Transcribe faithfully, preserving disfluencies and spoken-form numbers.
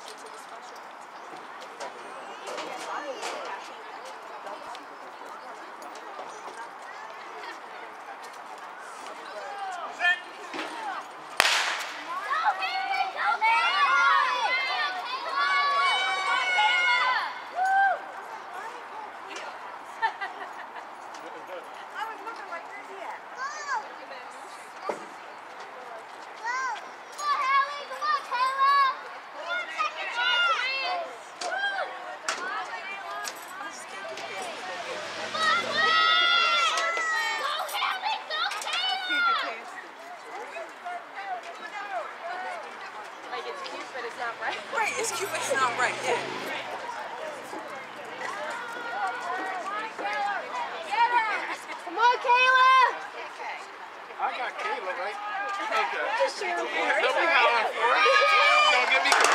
Right, it's cute, but it's not right, yeah. Come on, Kayla! I got Kayla, right? Okay. Just share with her. Don't be hollering for it. Don't get me